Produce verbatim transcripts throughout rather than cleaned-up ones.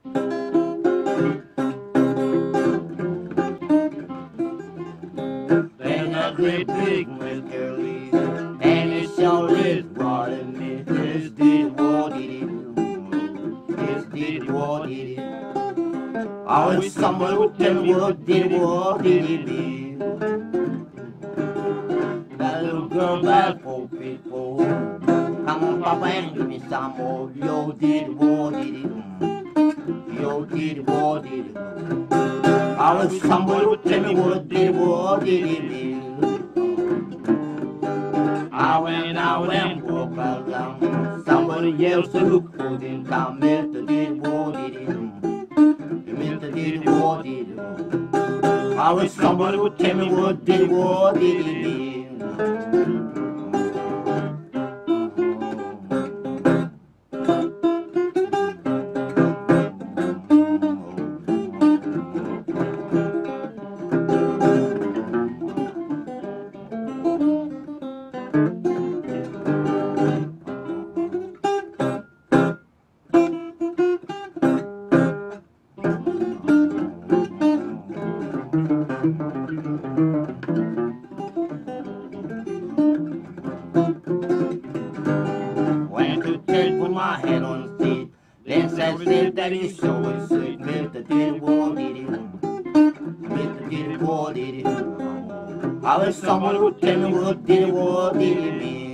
There's a great big mystery, and it sure is bothering me. This did what it is. This did what it is. I wish someone would tell me what did what did it is. That little girl back for people. Come on, Papa, and give me some more. Yo, did what did it. Yo, did what did it. I wish somebody would tell me what did what did it is. I went out and walked along. Somebody else who couldn't come Mister did what did it. Mister did what did it. I wish somebody would tell me what did what did it is. Went to church with my head on the seat. Then said, said that he sure is sick. Mister did what did it. Mister did what did it. I wish someone would tell me what did what did it mean.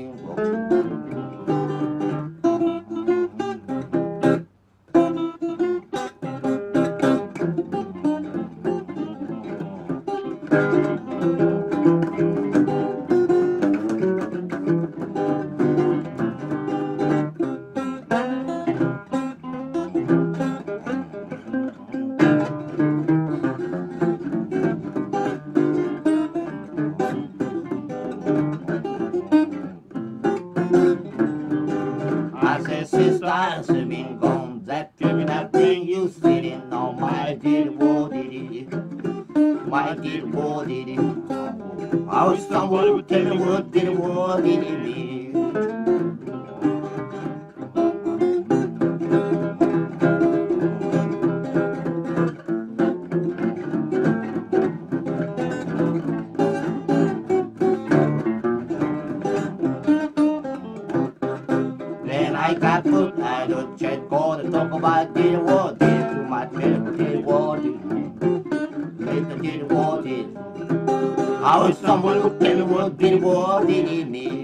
I said, sister, I should been gone. That trip that bring you sitting on my did what did it. My did what did it. I wish somebody would tell me what did what did it mean. Then I got put out of church, go to talk about did what did to my church, did what did, Mister did what did. I wish someone would tell me what did what did it mean.